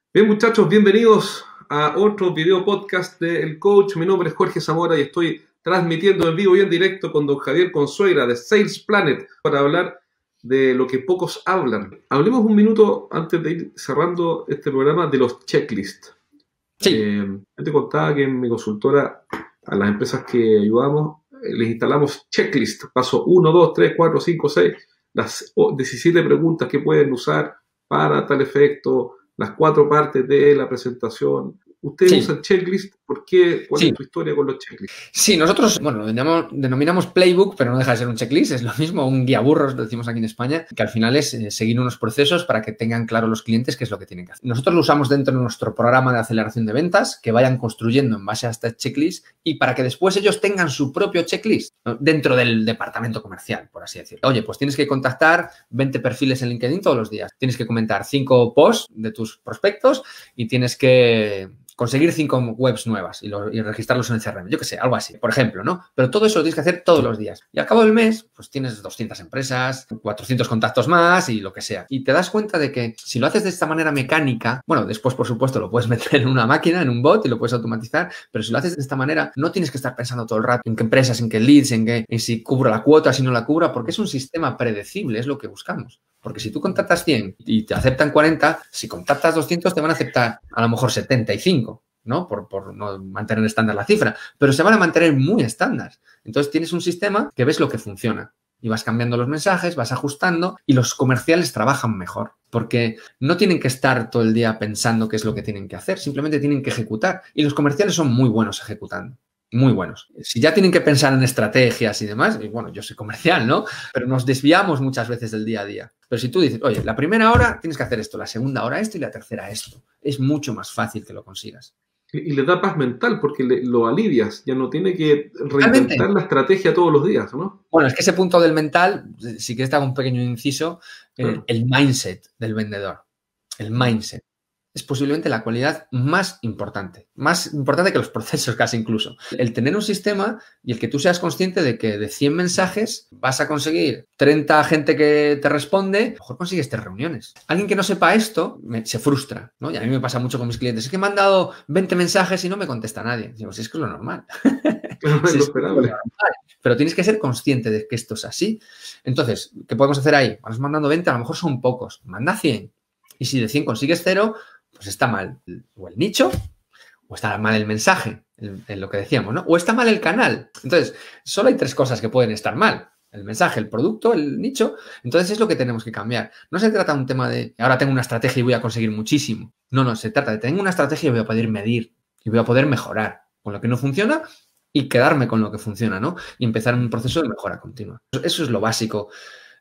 Bien, muchachos, bienvenidos a otro video podcast de El Coach. Mi nombre es Jorge Zamora y estoy transmitiendo en vivo y en directo con don Javier Consuegra de Sales Planet para hablar de lo que pocos hablan. Hablemos un minuto antes de ir cerrando este programa de los checklists. Sí. Yo te contaba que en mi consultora a las empresas que ayudamos les instalamos checklists, paso 1, 2, 3, 4, 5, 6, las 17 preguntas que pueden usar para tal efecto, las 4 partes de la presentación. ¿Ustedes usan checklist? ¿Por qué? ¿Cuál es tu historia con los checklists? Sí, nosotros, bueno, lo denominamos playbook, pero no deja de ser un checklist, es lo mismo, un guía burros, lo decimos aquí en España, que al final es seguir unos procesos para que tengan claro los clientes qué es lo que tienen que hacer. Nosotros lo usamos dentro de nuestro programa de aceleración de ventas, que vayan construyendo en base a este checklist y para que después ellos tengan su propio checklist, ¿no?, dentro del departamento comercial, por así decirlo. Oye, pues tienes que contactar 20 perfiles en LinkedIn todos los días, tienes que comentar 5 posts de tus prospectos y tienes que conseguir 5 webs nuevas y registrarlos en el CRM, yo qué sé, algo así, por ejemplo, ¿no? Pero todo eso lo tienes que hacer todos los días. Y al cabo del mes, pues tienes 200 empresas, 400 contactos más y lo que sea. Y te das cuenta de que si lo haces de esta manera mecánica, bueno, después, por supuesto, lo puedes meter en una máquina, en un bot y lo puedes automatizar, pero si lo haces de esta manera, no tienes que estar pensando todo el rato en qué empresas, en qué leads, en si cubro la cuota, si no la cubro, porque es un sistema predecible, es lo que buscamos. Porque si tú contactas 100 y te aceptan 40, si contactas 200 te van a aceptar a lo mejor 75, ¿no? Por no mantener estándar la cifra, pero se van a mantener muy estándar. Entonces tienes un sistema que ves lo que funciona y vas cambiando los mensajes, vas ajustando y los comerciales trabajan mejor porque no tienen que estar todo el día pensando qué es lo que tienen que hacer, simplemente tienen que ejecutar y los comerciales son muy buenos ejecutando. Muy buenos. Si ya tienen que pensar en estrategias y demás, y bueno, yo soy comercial, ¿no? Pero nos desviamos muchas veces del día a día. Pero si tú dices, oye, la primera hora tienes que hacer esto, la segunda hora esto y la tercera esto, es mucho más fácil que lo consigas. Y le da paz mental porque lo alivias, ya no tiene que reinventar la estrategia todos los días, ¿no? Bueno, es que ese punto del mental, si quieres te hago un pequeño inciso, el mindset del vendedor, el mindset. Es posiblemente la cualidad más importante que los procesos casi incluso. El tener un sistema y el que tú seas consciente de que de 100 mensajes vas a conseguir 30 gente que te responde, a lo mejor consigues 3 reuniones. Alguien que no sepa esto se frustra, ¿no? Y a mí me pasa mucho con mis clientes. Es que me han dado 20 mensajes y no me contesta nadie. Digo, si es que es lo normal. Es lo esperable. Pero tienes que ser consciente de que esto es así. Entonces, ¿qué podemos hacer ahí? Vas mandando 20, a lo mejor son pocos. Manda 100. Y si de 100 consigues 0, pues está mal o el nicho o está mal el mensaje, en lo que decíamos, ¿no? O está mal el canal. Entonces, solo hay 3 cosas que pueden estar mal. El mensaje, el producto, el nicho. Entonces, es lo que tenemos que cambiar. No se trata de un tema de ahora tengo una estrategia y voy a conseguir muchísimo. No, se trata de tengo una estrategia y voy a poder medir y voy a poder mejorar con lo que no funciona y quedarme con lo que funciona, ¿no? Y empezar un proceso de mejora continua. Eso es lo básico.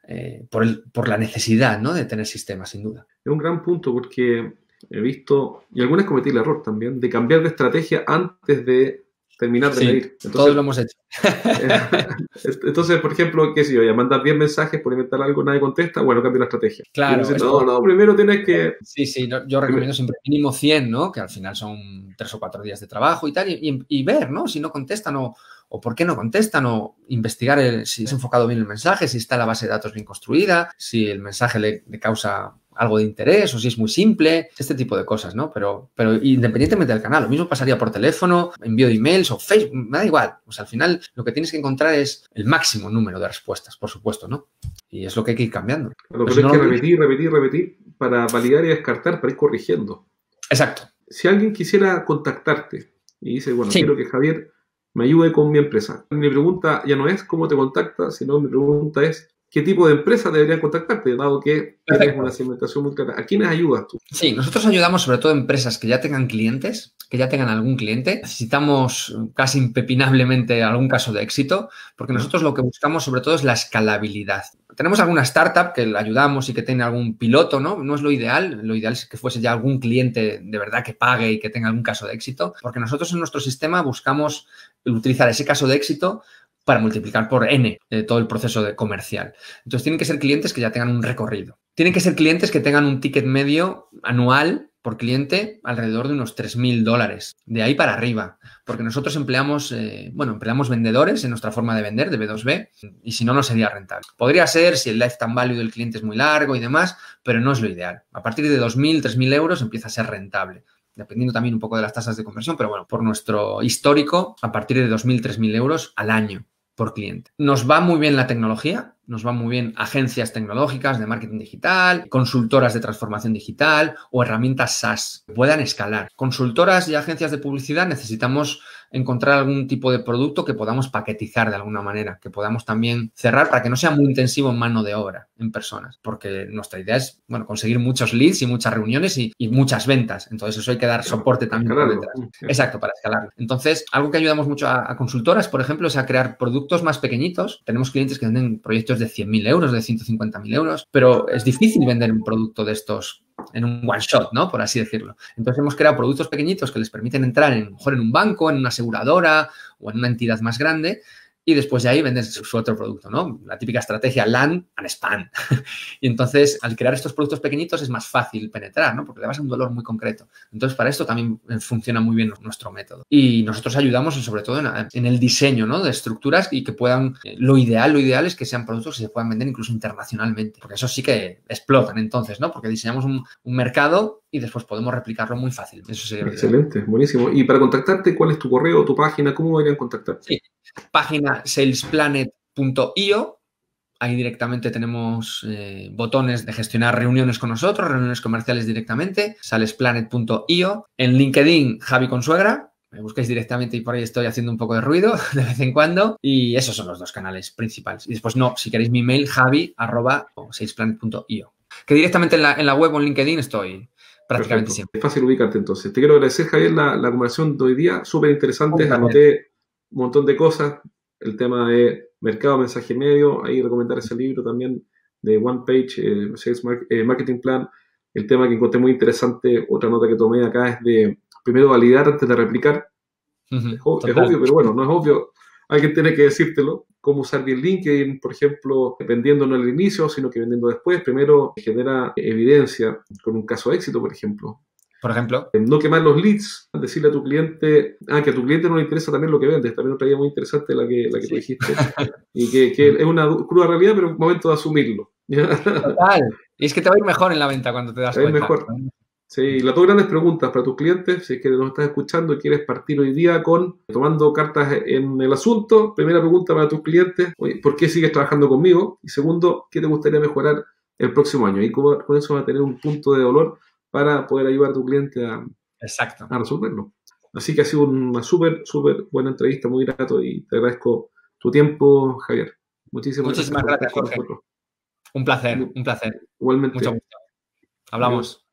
Por la necesidad, ¿no?, de tener sistemas, sin duda. Es un gran punto porque he visto, y algunas cometí el error también, de cambiar de estrategia antes de terminar de medir. Entonces, todos lo hemos hecho. Entonces, por ejemplo, qué sé yo, ya mandas 10 mensajes por inventar algo, nadie contesta, bueno, cambio la estrategia. Claro. Dices, no, primero tienes que... Sí, yo recomiendo siempre mínimo 100, ¿no? Que al final son 3 o 4 días de trabajo y tal, y ver, ¿no? Si no contestan o por qué no contestan, o investigar si es enfocado bien el mensaje, si está la base de datos bien construida, si el mensaje le causa algo de interés o si es muy simple, este tipo de cosas, ¿no? Pero independientemente del canal, lo mismo pasaría por teléfono, envío de emails o Facebook, me da igual. O sea, al final lo que tienes que encontrar es el máximo número de respuestas, por supuesto, ¿no? Y es lo que hay que ir cambiando. Lo que hay que repetir para validar y descartar, para ir corrigiendo. Exacto. Si alguien quisiera contactarte y dice, bueno, quiero que Javier me ayude con mi empresa. Mi pregunta ya no es cómo te contacta, sino mi pregunta es ¿qué tipo de empresa deberían contactarte? Dado que tienes una segmentación muy clara. ¿A quiénes ayudas tú? Sí, nosotros ayudamos sobre todo a empresas que ya tengan clientes, que ya tengan algún cliente. Necesitamos casi impepinablemente algún caso de éxito, porque nosotros lo que buscamos sobre todo es la escalabilidad. Tenemos alguna startup que la ayudamos y que tenga algún piloto, ¿no? No es lo ideal es que fuese ya algún cliente de verdad que pague y que tenga algún caso de éxito, porque nosotros en nuestro sistema buscamos utilizar ese caso de éxito para multiplicar por N todo el proceso comercial. Entonces, tienen que ser clientes que ya tengan un recorrido. Tienen que ser clientes que tengan un ticket medio anual por cliente alrededor de unos $3.000, de ahí para arriba, porque nosotros empleamos vendedores en nuestra forma de vender, de B2B, y si no, no sería rentable. Podría ser si el lifetime value del cliente es muy largo y demás, pero no es lo ideal. A partir de 2.000, 3.000 euros empieza a ser rentable, dependiendo también un poco de las tasas de conversión, pero bueno, por nuestro histórico, a partir de 2.000, 3.000 euros al año por cliente. Nos va muy bien la tecnología, nos van muy bien agencias tecnológicas de marketing digital, consultoras de transformación digital o herramientas SaaS que puedan escalar. Consultoras y agencias de publicidad necesitamos encontrar algún tipo de producto que podamos paquetizar de alguna manera, que podamos también cerrar para que no sea muy intensivo en mano de obra, en personas, porque nuestra idea es, conseguir muchos leads y muchas reuniones y muchas ventas. Entonces eso hay que dar soporte también por detrás. Exacto, para escalarlo. Entonces, algo que ayudamos mucho a consultoras, por ejemplo, es a crear productos más pequeñitos. Tenemos clientes que venden proyectos de 100.000 euros, de 150.000 euros, pero es difícil vender un producto de estos en un one shot, ¿no? Por así decirlo. Entonces hemos creado productos pequeñitos que les permiten entrar a lo mejor en un banco, en una aseguradora o en una entidad más grande y después de ahí venden su otro producto, ¿no? La típica estrategia land and expand. Y entonces, al crear estos productos pequeñitos es más fácil penetrar, ¿no? Porque le vas a un dolor muy concreto. Entonces, para esto también funciona muy bien nuestro método. Y nosotros ayudamos sobre todo en el diseño, ¿no? De estructuras y que puedan, lo ideal es que sean productos que se puedan vender incluso internacionalmente. Porque eso sí que explotan entonces, ¿no? Porque diseñamos un mercado y después podemos replicarlo muy fácil. Eso sería excelente, buenísimo. Y para contactarte, ¿cuál es tu correo, tu página? ¿Cómo deberían contactarte? Sí. Página salesplanet.io. Ahí directamente tenemos botones de gestionar reuniones con nosotros, reuniones comerciales directamente, salesplanet.io. En LinkedIn, Javi Consuegra. Me buscáis directamente y por ahí estoy haciendo un poco de ruido de vez en cuando. Y esos son los dos canales principales. Y después, si queréis mi mail, javi@salesplanet.io. Que directamente en la web o en LinkedIn estoy prácticamente siempre. Es fácil ubicarte entonces. Te quiero agradecer, Javier, la conversación de hoy día. Súper interesante. Anoté un montón de cosas. El tema de mercado, mensaje medio. Ahí recomendar ese libro también de One Page, Sales Marketing Plan. El tema que encontré muy interesante, otra nota que tomé acá es de primero validar antes de replicar. Es obvio, pero bueno, no es obvio. Alguien tiene que decírtelo. Cómo usar bien LinkedIn, por ejemplo, vendiendo no al inicio, sino que vendiendo después. Primero genera evidencia con un caso de éxito, por ejemplo. No quemar los leads, decirle a tu cliente, que a tu cliente no le interesa también lo que vendes. También otra idea muy interesante la que tú dijiste. Y que es una cruda realidad, pero es un momento de asumirlo. Total. Y es que te va a ir mejor en la venta cuando te das cuenta. Mejor. Sí, las dos grandes preguntas para tus clientes, si es que nos estás escuchando y quieres partir hoy día tomando cartas en el asunto. Primera pregunta para tus clientes, oye, ¿por qué sigues trabajando conmigo? Y segundo, ¿qué te gustaría mejorar el próximo año? Y con eso vas a tener un punto de dolor para poder ayudar a tu cliente a resolverlo. Así que ha sido una súper buena entrevista, muy grato y te agradezco tu tiempo, Javier. Muchísimas gracias, Jorge. Un placer. Igualmente. Mucho gusto. Hablamos.